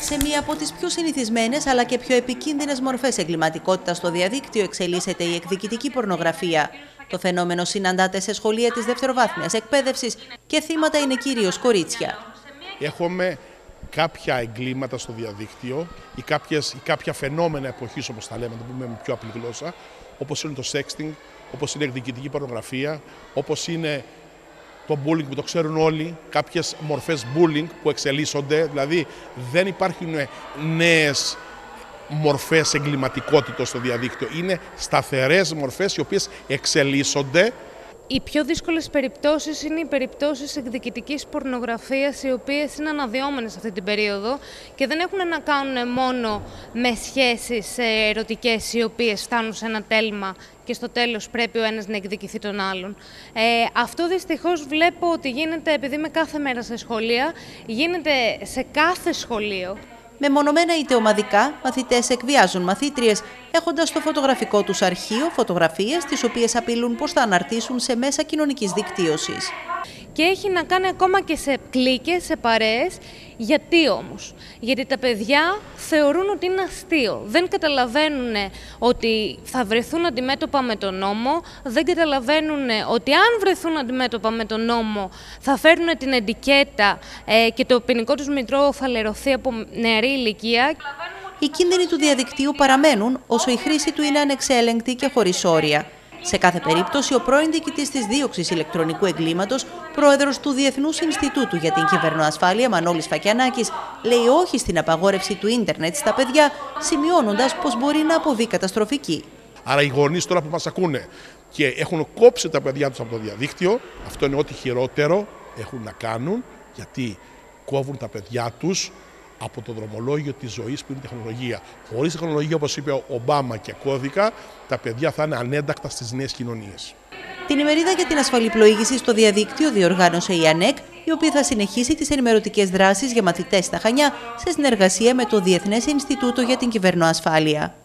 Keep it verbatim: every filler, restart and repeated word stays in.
Σε μία από τις πιο συνηθισμένες αλλά και πιο επικίνδυνες μορφές εγκληματικότητας στο διαδίκτυο εξελίσσεται η εκδικητική πορνογραφία. Το φαινόμενο συναντάται σε σχολεία της δευτεροβάθμιας εκπαίδευσης και θύματα είναι κυρίως κορίτσια. Έχουμε κάποια εγκλήματα στο διαδίκτυο ή, κάποιες, ή κάποια φαινόμενα εποχής, όπως τα λέμε, το πούμε με πιο απλή γλώσσα, όπως είναι το sexting, όπως είναι η εκδικητική πορνογραφία, όπως είναι το bullying που το ξέρουν όλοι, κάποιες μορφές bullying που εξελίσσονται, δηλαδή δεν υπάρχουν νέες μορφές εγκληματικότητας στο διαδίκτυο, είναι σταθερές μορφές οι οποίες εξελίσσονται. Οι πιο δύσκολες περιπτώσεις είναι οι περιπτώσεις εκδικητικής πορνογραφίας, οι οποίες είναι αναδυόμενες αυτή την περίοδο και δεν έχουν να κάνουν μόνο με σχέσεις ερωτικές οι οποίες φτάνουν σε ένα τέλμα και στο τέλος πρέπει ο ένας να εκδικηθεί τον άλλον. Ε, αυτό δυστυχώς βλέπω ότι γίνεται, επειδή είμαι κάθε μέρα σε σχολεία, γίνεται σε κάθε σχολείο. Μεμονωμένα είτε ομαδικά, μαθητές εκβιάζουν μαθήτριες, έχοντας στο φωτογραφικό τους αρχείο φωτογραφίες τις οποίες απειλούν πως θα αναρτήσουν σε μέσα κοινωνικής δικτύωσης. Και έχει να κάνει ακόμα και σε κλίκες, σε παρέες. Γιατί όμως? Γιατί τα παιδιά θεωρούν ότι είναι αστείο. Δεν καταλαβαίνουν ότι θα βρεθούν αντιμέτωπα με τον νόμο, δεν καταλαβαίνουν ότι αν βρεθούν αντιμέτωπα με τον νόμο θα φέρουν την ετικέτα ε, και το ποινικό τους μητρό θα λερωθεί από νεαρή ηλικία. Οι κίνδυνοι του διαδικτύου παραμένουν όσο η χρήση του είναι ανεξέλεγκτη και χωρίς όρια. Σε κάθε περίπτωση, ο πρώην διοικητής της δίωξης ηλεκτρονικού εγκλήματος, πρόεδρος του Διεθνούς Ινστιτούτου για την Κυβερνοασφάλεια, Μανώλης Φακιανάκης, λέει όχι στην απαγόρευση του ίντερνετ στα παιδιά, σημειώνοντας πως μπορεί να αποβεί καταστροφική. Άρα οι γονείς τώρα που μας ακούνε και έχουν κόψει τα παιδιά τους από το διαδίκτυο, αυτό είναι ό,τι χειρότερο έχουν να κάνουν, γιατί κόβουν τα παιδιά τους από το δρομολόγιο της ζωής που είναι η τεχνολογία. Χωρίς τεχνολογία, όπως είπε ο Ομπάμα και κώδικα, τα παιδιά θα είναι ανέντακτα στις νέες κοινωνίες. Την ημερίδα για την ασφαλή πλοήγηση στο διαδίκτυο διοργάνωσε η ΑΝΕΚ, η οποία θα συνεχίσει τις ενημερωτικές δράσεις για μαθητές στα Χανιά σε συνεργασία με το Διεθνές Ινστιτούτο για την Κυβερνοασφάλεια.